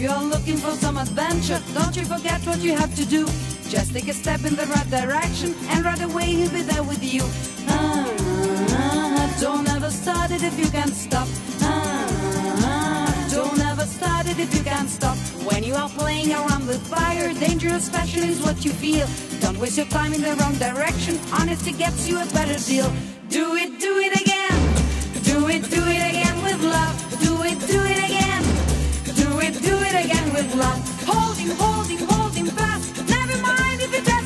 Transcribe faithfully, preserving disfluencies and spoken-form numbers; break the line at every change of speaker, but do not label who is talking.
you're looking for some adventure, don't you forget what you have to do. Just take a step in the right direction, and right away he'll be there with you. Ah, ah, don't ever start it if you can't stop. Ah, ah, don't ever start it if you can't stop. When you are playing around with fire, dangerous passion is what you feel. Don't waste your time in the wrong direction, honesty gets you a better deal. Do it, do it again. Do it, do it again with love. Do it, do it again. Do it, do it again with love. Hold him, hold him, hold him fast. Never mind if you tell